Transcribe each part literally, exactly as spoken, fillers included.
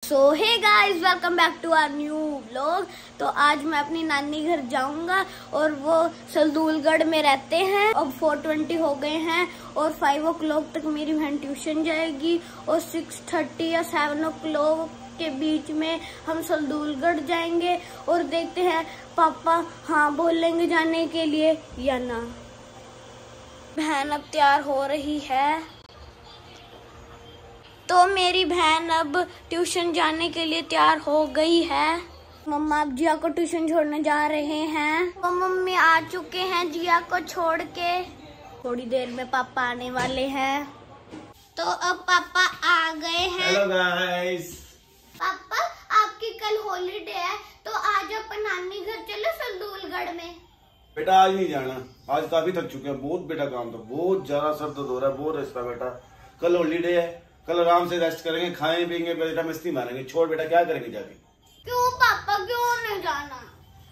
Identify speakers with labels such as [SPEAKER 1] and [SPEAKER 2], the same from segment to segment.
[SPEAKER 1] So hey guys, welcome back to our new vlog. तो आज मैं अपनी नानी घर जाऊंगा और वो सलदूलगढ़ में रहते हैं। अब फोर ट्वेंटी हो गए हैं और फाइव ओ क्लॉक तक मेरी बहन ट्यूशन जाएगी और सिक्स थर्टी या सेवन ओ क्लॉक के बीच में हम सलदूलगढ़ जाएंगे और देखते हैं पापा हाँ बोलेंगे जाने के लिए या ना। बहन अब तैयार हो रही है, तो मेरी बहन अब ट्यूशन जाने के लिए तैयार हो गई है। मम्मा अब जिया को ट्यूशन छोड़ने जा रहे हैं। तो मम्मी आ चुके हैं जिया को छोड़ के। थोड़ी देर में पापा आने वाले हैं। तो अब पापा आ गए हैं।
[SPEAKER 2] Hello guys.
[SPEAKER 1] पापा आपकी कल हॉलीडे है, तो आज अपन नानी घर चलो सलदूलगढ़ में।
[SPEAKER 2] बेटा आज नहीं जाना, आज काफी थक चुके हैं। बहुत बेटा काम था, बहुत ज्यादा सर दर्द हो रहा है, बहुत रेस्ट बेटा। कल हॉलीडे है, कल आराम से रेस्ट करेंगे, खाएं पियेंगे, बेटा मस्ती मारेंगे। छोड़ बेटा, क्या करेंगे जाके।
[SPEAKER 1] क्यों पापा, क्यों नहीं जाना?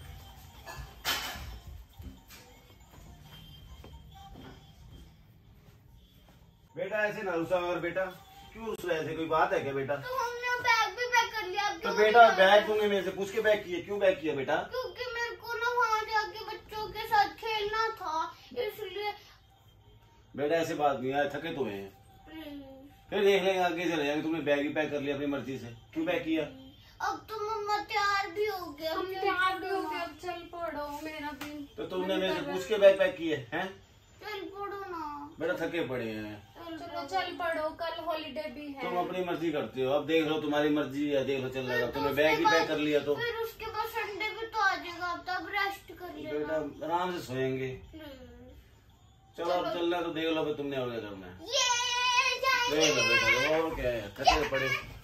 [SPEAKER 2] बेटा ऐसे ना रुसा और बेटा, क्यों रुस रहे थे? कोई बात है क्या बेटा?
[SPEAKER 1] तो हमने बैग भी पैक कर लिया।
[SPEAKER 2] तो बेटा बैग तुमने मेरे से पूछ के बैग किया, क्यों बैग किया बेटा?
[SPEAKER 1] क्योंकि मेरे को ना वहाँ जाके बच्चों के साथ खेलना था, इसलिए।
[SPEAKER 2] बेटा ऐसे बात नहीं है, थके तो हैं, फिर देख लेंगे, आगे चले जाएंगे। तुमने बैग ही पैक कर लिया अपनी मर्जी से, क्यों पैक किया?
[SPEAKER 1] अब तो मम्मा तैयार भी हो गए,
[SPEAKER 3] हम तैयार भी हो गए, अब चल पड़ो। मेरा भी
[SPEAKER 2] तो तुमने मेरे से पूछ के बैग पैक किए हैं?
[SPEAKER 1] चल पड़ो ना
[SPEAKER 2] बेटा थके पड़े हैं।
[SPEAKER 3] चलो चल पड़ो, कल हॉलीडे भी है।
[SPEAKER 2] तुम अपनी मर्जी करते हो, अब देख लो तुम्हारी मर्जी है, देख लो चल जाएगा। तुमने बैग ही पैक कर लिया तो
[SPEAKER 1] फिर उसके बाद संडे भी तो आ जाएगा, तब रेस्ट कर लेना।
[SPEAKER 2] बेटा आराम से सोएंगे। चलो अब चलना है तो देख लो, तुमने और क्या करना है। देख लो बेटा, और क्या है, थके पड़े।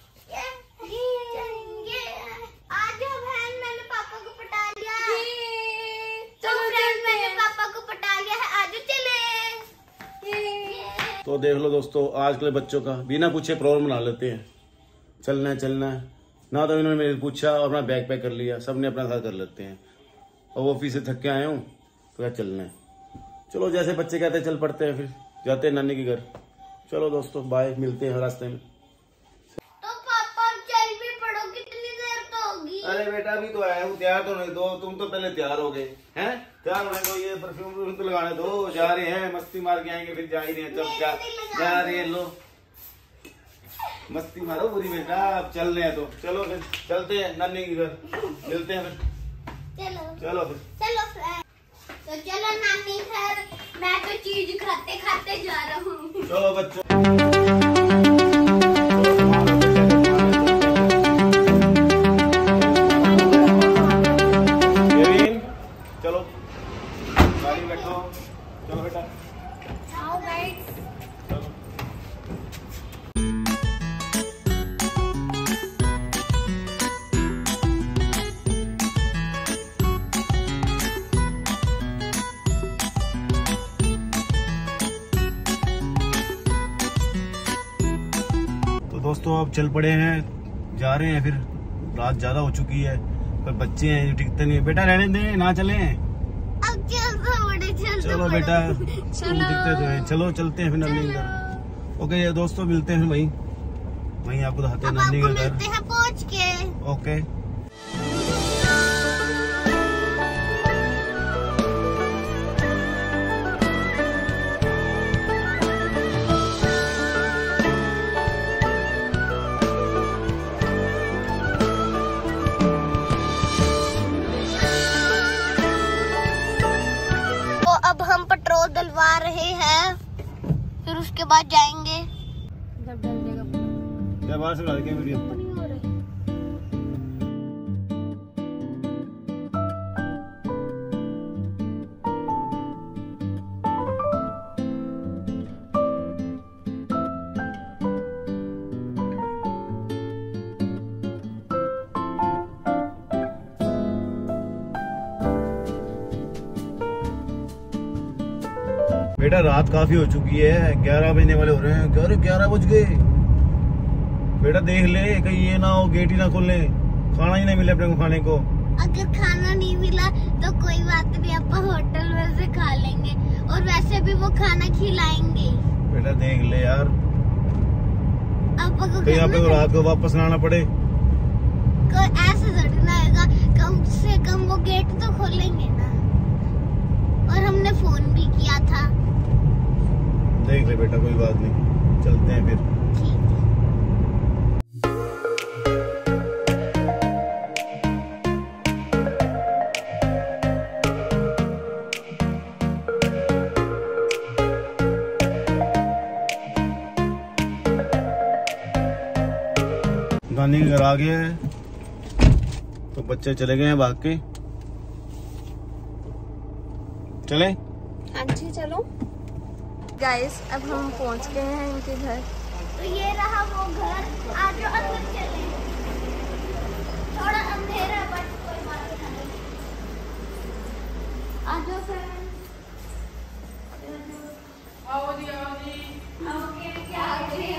[SPEAKER 1] आज बहन मैंने पापा को पटा लिया। तो फ्रेंड मैंने पापा को पटा लिया है, आज चले।
[SPEAKER 2] तो देख लो दोस्तों, आजकल बच्चों का बिना पूछे प्रॉब्लम बना लेते हैं। चलना है चलना है ना, तो इन्होंने मेरे पूछा और अपना बैग पैक कर लिया। सबने अपना साथ कर लेते हैं। और ऑफिस से थक के आए हूँ तो क्या चलना है। चलो जैसे बच्चे कहते हैं चल पड़ते हैं, फिर जाते हैं नानी के घर। चलो दोस्तों बाय, मिलते हैं रास्ते में।
[SPEAKER 1] तो पापा चल भी पड़ो, कितनी देर तो होगी।
[SPEAKER 2] अरे बेटा अभी तो आया हूँ, तैयार तो नहीं दो, तुम तो पहले तैयार हो गए हैं। तैयार होने दो, ये परफ्यूम तो लगाने दो। जा रहे हैं, मस्ती मार के आएंगे, फिर जा ही रहे हैं। तब क्या जा रहे हैं, लो मस्ती मारो पूरी बेटा। अब चल रहे हैं तो चलो फिर चलते हैं नानी के घर, मिलते हैं फिर।
[SPEAKER 1] चलो
[SPEAKER 2] चलो फिर
[SPEAKER 1] चलो फ्रेंड, तो चलो नानी घर। मैं तो चीज खाते खाते जा रहा हूँ।
[SPEAKER 2] चलो बच्चों। चलो गाड़ी में बैठो, चलो बेटा।
[SPEAKER 1] आओ गाइस।
[SPEAKER 2] चलो दोस्तों अब चल पड़े हैं, जा रहे हैं। फिर रात ज्यादा हो चुकी है, पर बच्चे हैं जो टिकते नहीं। बेटा रहने दे, ना चले।
[SPEAKER 1] अब चलो बड़े, चलो
[SPEAKER 2] चलो बेटा, तुम दिखते तो हैं। चलो चलते हैं फिर नानी के घर। ओके ये दोस्तों, मिलते हैं वहीं वहीं आपको दिखाते हैं नानी के घर।
[SPEAKER 1] मिलते हैं पहुंच के।
[SPEAKER 2] ओके
[SPEAKER 1] अब हम पेट्रोल डलवा रहे हैं, फिर उसके बाद जाएंगे।
[SPEAKER 3] जब डल जाएगा
[SPEAKER 2] क्या बाहर से बना देंगे वीडियो। बेटा रात काफी हो चुकी है, ग्यारह बजने वाले हो रहे हैं। अरे ग्यारह बज गए। बेटा देख ले, कहीं ये ना हो गेट ही ना खोले, खाना ही नहीं मिले अपने को खाने को।
[SPEAKER 1] अगर खाना नहीं मिला तो कोई बात नहीं, अपन होटल में से खा लेंगे, और वैसे भी वो खाना खिलाएंगे।
[SPEAKER 2] बेटा देख ले यार,
[SPEAKER 1] आपको
[SPEAKER 2] कहीं यहाँ पे तो रात को वापस ना आना पड़े।
[SPEAKER 1] को ऐसे चढ़ना आएगा, कम से कम वो गेट तो खोलेंगे ना। और हमने फोन भी किया था।
[SPEAKER 2] देख ले बेटा, कोई बात नहीं, चलते हैं फिर।
[SPEAKER 1] ठीक है।
[SPEAKER 2] नानी के घर आ गए हैं तो बच्चे चले गए हैं भाग के। चले?
[SPEAKER 3] हाँ जी चलो। गाइस अब हम पहुंच गए हैं इनके घर।
[SPEAKER 1] तो ये रहा वो घर। आज जो अंदर चले, थोड़ा अंधेरा बट कोई बात नहीं। आज जो फिर आओ जी आओ जी आओ के क्या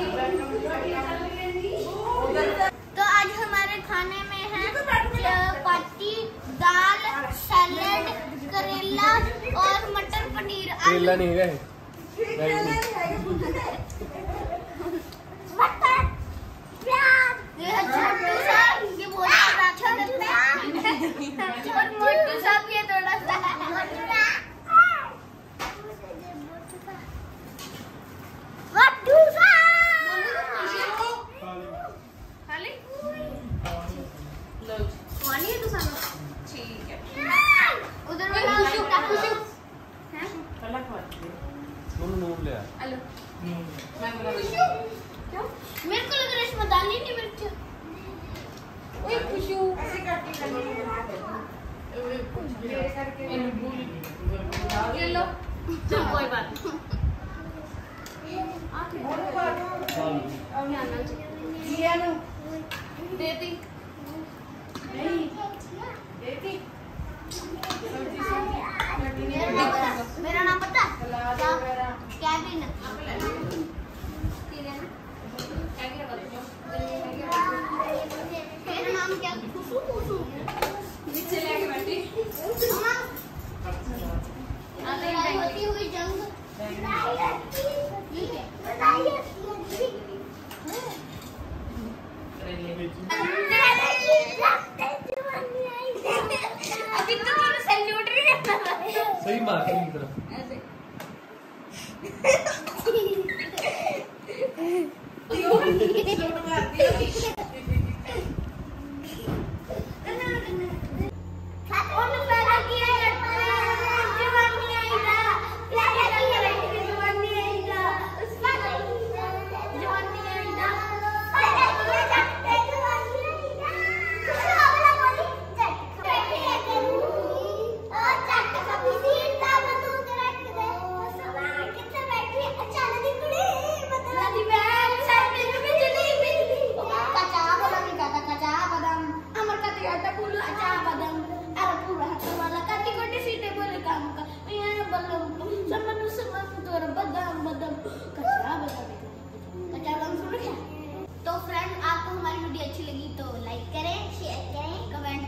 [SPEAKER 1] तो आज हमारे खाने में है चपाती, दाल, सैलेड, करेला और मटर पनीर।
[SPEAKER 2] करेला नहीं है,
[SPEAKER 1] मेरे को लग रहा है इसमें दाल ही नहीं मिर्च। ओए खुशू ऐसे काटी ये लो। चल कोई बात नहीं। देती देती मेरा नाम पता क्या भी ना मेरा नाम क्या खुशू खुशू नीचे लेके बैठी होती हुई जंग अभी तो सैल्यूट नहीं करना।
[SPEAKER 4] सही बात है तरफ तो फ्रेंड आपको हमारी वीडियो अच्छी लगी तो लाइक करें, शेयर करें, कमेंट